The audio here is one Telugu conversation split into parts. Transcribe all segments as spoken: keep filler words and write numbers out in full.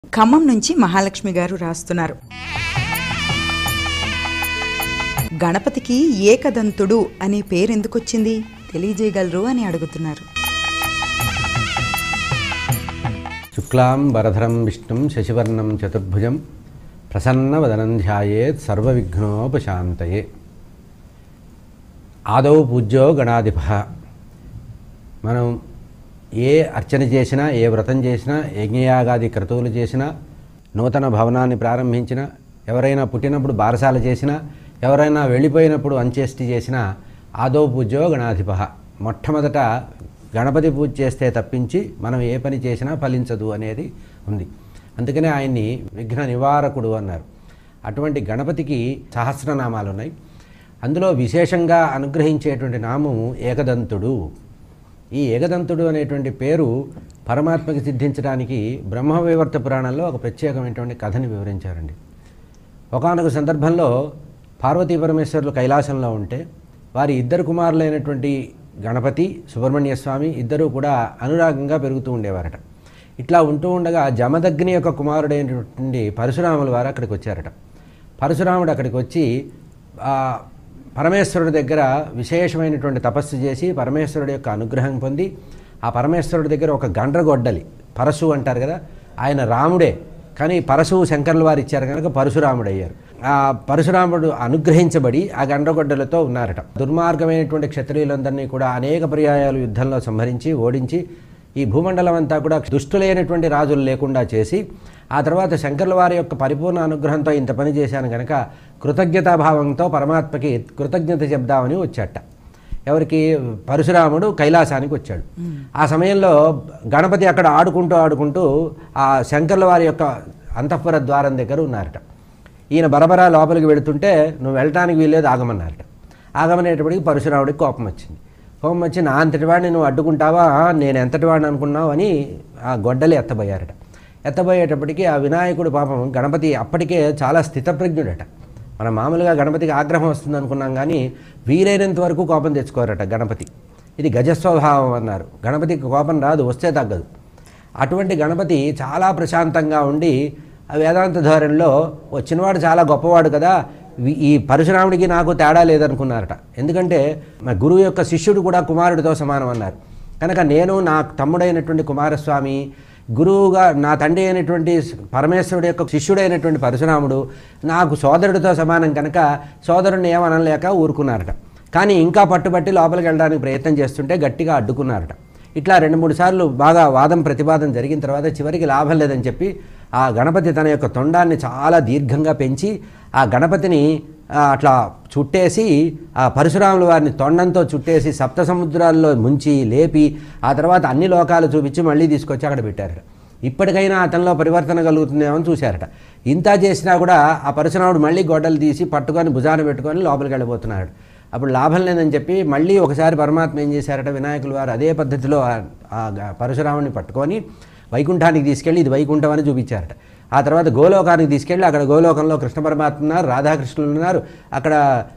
ఖమ్మం నుంచి మహాలక్ష్మి గారు రాస్తున్నారు. గణపతికి ఏకదంతుడు అనే పేరెందుకొచ్చింది తెలియజేయగలరు అని అడుగుతున్నారు. శుక్లాం వరధరం విష్ణుం శశివర్ణం చతుర్భుజం ప్రసన్నవదనం ధ్యాయేత్ సర్వవిఘ్నోపశాంతయే. ఆదౌ పూజ్యో గణాధిపః. మనం ఏ అర్చన చేసినా, ఏ వ్రతం చేసినా, యజ్ఞయాగాది క్రతువులు చేసినా, నూతన భవనాన్ని ప్రారంభించినా, ఎవరైనా పుట్టినప్పుడు బారసాల చేసినా, ఎవరైనా వెళ్ళిపోయినప్పుడు అంత్యేష్టి చేసినా ఆదౌ పూజ్యో గణాధిపః. మొట్టమొదట గణపతి పూజ చేస్తే తప్పించి మనం ఏ పని చేసినా ఫలించదు అనేది ఉంది. అందుకనే ఆయన్ని విఘ్న నివారకుడు అన్నారు. అటువంటి గణపతికి సహస్రనామాలు ఉన్నాయి. అందులో విశేషంగా అనుగ్రహించేటువంటి నామము ఏకదంతుడు. ఈ ఏకదంతుడు అనేటువంటి పేరు పరమాత్మకి సిద్ధించడానికి బ్రహ్మవైవర్త పురాణంలో ఒక ప్రత్యేకమైనటువంటి కథని వివరించారండి. ఒకానొక సందర్భంలో పార్వతీ పరమేశ్వరులు కైలాసంలో ఉంటే వారి ఇద్దరు కుమారులైనటువంటి గణపతి, సుబ్రహ్మణ్య స్వామి ఇద్దరూ కూడా అనురాగంగా పెరుగుతూ ఉండేవారట. ఇట్లా ఉంటూ ఉండగా జమదగ్ని యొక్క కుమారుడైనటువంటి పరశురాములు వారు అక్కడికి వచ్చారట. పరశురాముడు అక్కడికి వచ్చి పరమేశ్వరుడి దగ్గర విశేషమైనటువంటి తపస్సు చేసి పరమేశ్వరుడి యొక్క అనుగ్రహం పొంది, ఆ పరమేశ్వరుడి దగ్గర ఒక గండ్రగొడ్డలి, పరశు అంటారు కదా, ఆయన రాముడే కానీ పరశువు శంకరుల వారు ఇచ్చారు కనుక పరశురాముడు అయ్యారు. ఆ పరశురాముడు అనుగ్రహించబడి ఆ గండ్రగొడ్డలతో ఉన్నారట. దుర్మార్గమైనటువంటి క్షత్రియులందరినీ కూడా అనేక పర్యాయాలు యుద్ధంలో సంహరించి ఓడించి ఈ భూమండలం అంతా కూడా దుష్టులైనటువంటి రాజులు లేకుండా చేసి, ఆ తర్వాత శంకరుల వారి యొక్క పరిపూర్ణ అనుగ్రహంతో ఇంత పని చేశాను కనుక కృతజ్ఞతాభావంతో పరమాత్మకి కృతజ్ఞత చెప్దామని వచ్చాట. ఎవరికి? పరశురాముడు కైలాసానికి వచ్చాడు. ఆ సమయంలో గణపతి అక్కడ ఆడుకుంటూ ఆడుకుంటూ ఆ శంకరుల వారి యొక్క అంతఃపుర ద్వారం దగ్గర ఉన్నారట. ఈయన బరబరా లోపలికి వెళుతుంటే నువ్వు వెళ్ళటానికి వీల్లేదు, ఆగమన్నారట. ఆగమనేటప్పటికి పరశురాముడికి కోపం వచ్చింది. కోపం వచ్చి నా అంతటి వాడిని నువ్వు అడ్డుకుంటావా, నేను ఎంతటి వాడిని అనుకున్నావు అని ఆ గొడ్డలి ఎత్తబోయారట. ఎత్తబోయేటప్పటికీ ఆ వినాయకుడు పాపం గణపతి అప్పటికే చాలా స్థితప్రజ్ఞుడట. మనం మామూలుగా గణపతికి ఆగ్రహం వస్తుంది అనుకున్నాం కానీ వీలైనంత వరకు కోపం తెచ్చుకోరట గణపతి. ఇది గజస్వభావం అన్నారు. గణపతికి కోపం రాదు, వస్తే తగ్గదు. అటువంటి గణపతి చాలా ప్రశాంతంగా ఉండి ఆ వేదాంత ధోరణిలో వచ్చినవాడు చాలా గొప్పవాడు కదా, ఈ పరశురాముడికి నాకు తేడా లేదనుకున్నారట. ఎందుకంటే మా గురువు యొక్క శిష్యుడు కూడా కుమారుడితో సమానం అన్నారు కనుక నేను నా తమ్ముడైనటువంటి కుమారస్వామి, గురువుగా నా తండ్రి అయినటువంటి పరమేశ్వరుడు యొక్క శిష్యుడైనటువంటి పరశురాముడు నాకు సోదరుడితో సమానం కనుక సోదరుడిని ఏమనలేక ఊరుకున్నారట. కానీ ఇంకా పట్టుబట్టి లోపలికి వెళ్ళడానికి ప్రయత్నం చేస్తుంటే గట్టిగా అడ్డుకున్నారట. ఇట్లా రెండు మూడు సార్లు బాగా వాదం ప్రతివాదం జరిగిన తర్వాత చివరికి లాభం లేదని చెప్పి ఆ గణపతి తన యొక్క తొండాన్ని చాలా దీర్ఘంగా పెంచి ఆ గణపతిని అట్లా చుట్టేసి ఆ పరశురాముల వారిని తొండంతో చుట్టేసి సప్త సముద్రాల్లో ముంచి లేపి ఆ తర్వాత అన్ని లోకాలు చూపించి మళ్ళీ తీసుకొచ్చి అక్కడ పెట్టారట. ఇప్పటికైనా అతనిలో పరివర్తన కలుగుతుందేమో అని చూశారట. ఇంత చేసినా కూడా ఆ పరశురాముడు మళ్ళీ గొడ్డలు తీసి పట్టుకొని భుజాన పెట్టుకొని లోపలికి వెళ్ళిపోతున్నాడు. అప్పుడు లాభం లేదని చెప్పి మళ్ళీ ఒకసారి పరమాత్మ ఏం చేశారట, వినాయకుల వారు అదే పద్ధతిలో ఆ పరశురాముడిని పట్టుకొని వైకుంఠానికి తీసుకెళ్ళి ఇది వైకుంఠం అని చూపించారట. ఆ తర్వాత గోలోకానికి తీసుకెళ్ళి అక్కడ గోలోకంలో కృష్ణ పరమాత్మ ఉన్నారు, రాధాకృష్ణులు ఉన్నారు, అక్కడ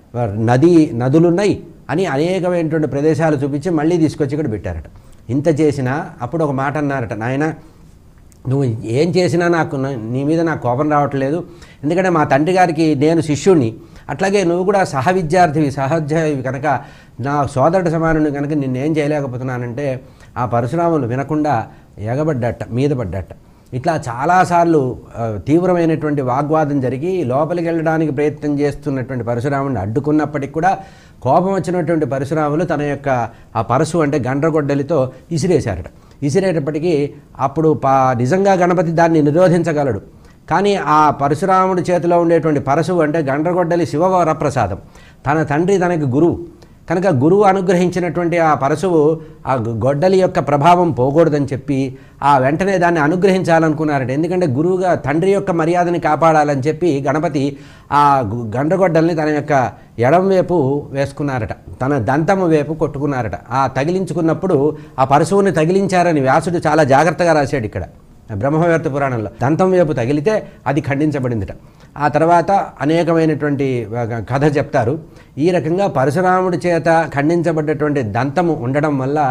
నది నదులున్నాయి అని అనేకమైనటువంటి ప్రదేశాలు చూపించి మళ్ళీ తీసుకొచ్చి ఇక్కడ పెట్టారట. ఇంత చేసినా అప్పుడు ఒక మాట అన్నారట, నాయన నువ్వు ఏం చేసినా నాకు నీ మీద నాకు కోపం రావట్లేదు, ఎందుకంటే మా తండ్రి గారికి నేను శిష్యుణ్ణి, అట్లాగే నువ్వు కూడా సహ విద్యార్థివి సహోద్యోగివి కనుక నా సోదరుడు సమానుని కనుక నిన్నేం చేయలేకపోతున్నానంటే ఆ పరశురాములు వినకుండా ఎగబడ్డట, మీద పడ్డట. ఇట్లా చాలాసార్లు తీవ్రమైనటువంటి వాగ్వాదం జరిగి లోపలికి వెళ్ళడానికి ప్రయత్నం చేస్తున్నటువంటి పరశురాముడిని అడ్డుకున్నప్పటికి కూడా కోపం వచ్చినటువంటి పరశురాములు తన యొక్క ఆ పరశు అంటే గండ్రగొడ్డలితో ఇసిరేశారట. ఇసిరేటప్పటికీ అప్పుడు పా నిజంగా గణపతి దాన్ని నిరోధించగలడు. కానీ ఆ పరశురాముడి చేతిలో ఉండేటువంటి పరశువు అంటే గండ్రగొడ్డలి శివవరప్రసాదం, తన తండ్రి తనకి గురువు కనుక గురువు అనుగ్రహించినటువంటి ఆ పరశువు ఆ గొడ్డలి యొక్క ప్రభావం పోకూడదని చెప్పి ఆ వెంటనే దాన్ని అనుగ్రహించాలనుకున్నారట. ఎందుకంటే గురువుగా తండ్రి యొక్క మర్యాదని కాపాడాలని చెప్పి గణపతి ఆ గండ్రగొడ్డల్ని తన యొక్క ఎడం వైపు వేసుకున్నారట, తన దంతము వైపు కొట్టుకున్నారట. ఆ తగిలించుకున్నప్పుడు ఆ పరశువుని తగిలించారని వ్యాసుడు చాలా జాగ్రత్తగా రాశాడు ఇక్కడ బ్రహ్మవైవర్త పురాణంలో. దంతం వైపు తగిలితే అది ఖండించబడిందిట. ఆ తర్వాత అనేకమైనటువంటి కథ చెప్తారు. ఈ రకంగా పరశురాముడి చేత ఖండించబడ్డటువంటి దంతము ఉండడం వల్ల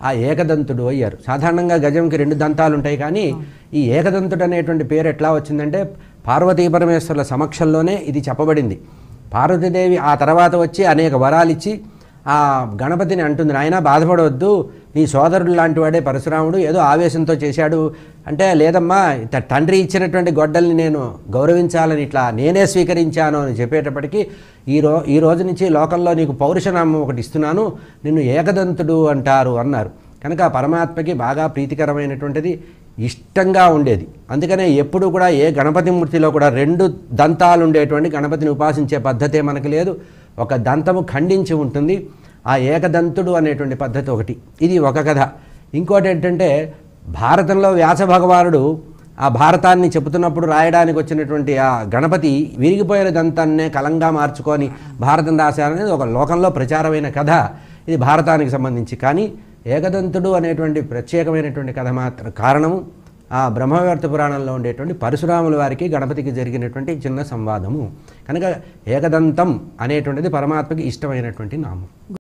ఆ ఏకదంతుడు అయ్యారు. సాధారణంగా గజంకి రెండు దంతాలు ఉంటాయి, కానీ ఈ ఏకదంతుడు అనేటువంటి పేరు ఎట్లా వచ్చిందంటే పార్వతీ పరమేశ్వరుల సమక్షంలోనే ఇది చెప్పబడింది. పార్వతీదేవి ఆ తర్వాత వచ్చి అనేక వరాలు ఇచ్చి ఆ గణపతిని అంటుంది, నాయన బాధపడవద్దు, నీ సోదరుడు లాంటి వాడే పరశురాముడు, ఏదో ఆవేశంతో చేశాడు అంటే, లేదమ్మా తండ్రి ఇచ్చినటువంటి గొడ్డల్ని నేను గౌరవించాలని ఇట్లా నేనే స్వీకరించాను అని చెప్పేటప్పటికీ ఈ రో ఈ రోజు నుంచి లోకంలో నీకు పౌరుషనామం ఒకటి ఇస్తున్నాను, నిన్ను ఏకదంతుడు అంటారు అన్నారు. కనుక పరమాత్మకి బాగా ప్రీతికరమైనటువంటిది, ఇష్టంగా ఉండేది. అందుకనే ఎప్పుడు కూడా ఏ గణపతి మూర్తిలో కూడా రెండు దంతాలు ఉండేటువంటి గణపతిని ఉపాసించే పద్ధతే మనకు లేదు. ఒక దంతము ఖండించి ఉంటుంది. ఆ ఏకదంతుడు అనేటువంటి పద్ధతి ఒకటి, ఇది ఒక కథ. ఇంకోటి ఏంటంటే భారతంలో వ్యాస భగవానుడు ఆ భారతాన్ని చెబుతున్నప్పుడు రాయడానికి వచ్చినటువంటి ఆ గణపతి విరిగిపోయిన దంతాన్నే కలంగా మార్చుకొని భారతం రాశారనేది ఒక లోకంలో ప్రచారమైన కథ. ఇది భారతానికి సంబంధించి. కానీ ఏకదంతుడు అనేటువంటి ప్రత్యేకమైనటువంటి కథ మాత్రం కారణము ఆ బ్రహ్మవర్త పురాణంలో ఉండేటువంటి పరశురాముల వారికి గణపతికి జరిగినటువంటి చిన్న సంవాదము. కనుక ఏకదంతం అనేటువంటిది పరమాత్మకి ఇష్టమైనటువంటి నామం.